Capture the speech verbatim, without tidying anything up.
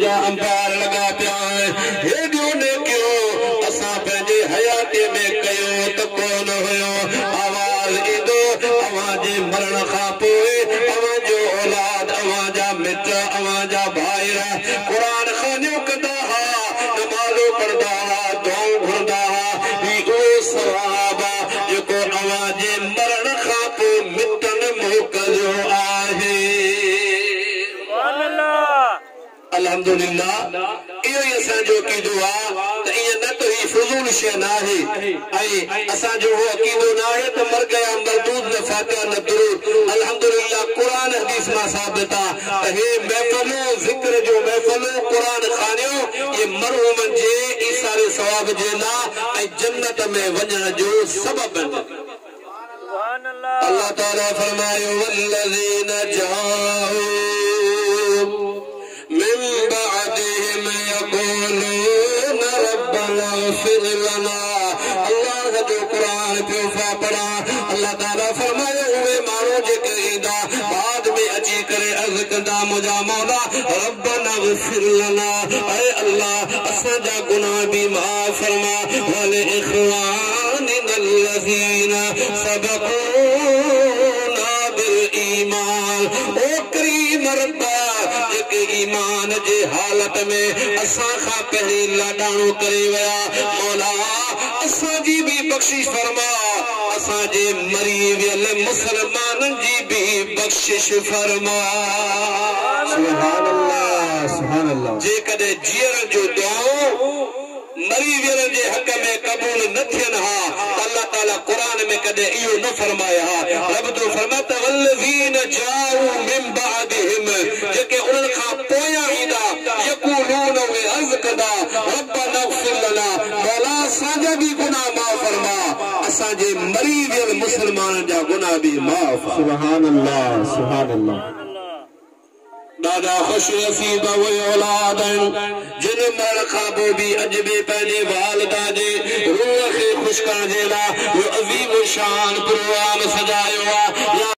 जा अंपार लगा पिया हेडियो ने क्यों असां पंहिंजे हयाती में कयो त कोन हुयो आवाज़ ईंदो अवां जे मरण खां पोइ अवां जो औलाद अवां जा मित्र अवां जा भाइर क़ुरान खानियूं कंदा हा नमाज़ो पढ़ंदा हा दुआऊं घुरंदा हा ही उहो सवाब आहे जेको अवां जे मरण खां पोइ मिटनि मोकिलियो आहे अल्हम्दुलिल्लाह इहो ई असांजो अक़ीदो आहे त ईअं न त ही फज़ूल शइ न आहे ऐं असांजो उहो अक़ीदो न आहे त मर गया मरदूद न फातिहा न दुरूद अल्हम्दुलिल्लाह क़ुरान हदीस मां साबित आहे त हे महफ़िलूं ज़िक्र जो महफ़िलूं क़ुरान खानियूं ये मरहूमनि जे ईसारे सवाब जे लाइ ऐं जन्नत में वञण जो सबब आहिनि अल्लाह ताला फरमायो वल्लज़ीन जाऊ من بعدهم يقولون ربنا اغفر لنا الله جو قرآن پیوفا پڑھا اللہ تعالیٰ فرمائے ہوئے مارو جے ایدا بعد میں اچھی کرے عرض کندا مجا مولا ربنا اغفر لنا اے اللہ اساں جا گناہ بھی معاف فرما ولإخواننا الذين سبقونا بالإيمان او کریم رب ईमान जे हालत में असां खां पहिरीं लाडाणो करे विया मौला असांजी भी बख्शिश फरमा असांजे मरी वियल मुसलमाननि जी भी बख्शिश फरमा सुभान अल्लाह सुभान अल्लाह जेकॾहिं जीअण जो दुआऊं मरी वियल जे हक़ में क़बूल न थियनि हा अल्लाह ताला क़ुरान में कॾहिं इहो न फरमाया हा रब तो फरमाता वल्लज़ीन जाऊ मिन बअदिहिम जेके उन्हनि खां पोयां ईंदा यक़ूलून वे अर्ज़ कंदा रब्बना इग़फिर लना मौला असांजा भी गुनाह माफ़ फरमा असांजे मरी वियल मुसलमाननि जा गुनाह भी माफ़ सुभान अल्लाह सुभान अल्लाह दादा खुश नसीब वे औलाद जिन मर खाबो भी अजबे पंहिंजे वालिदा जे रूह खे खुश करण जे लाइ अज़ीम शान प्रोग्राम सजायो आहे।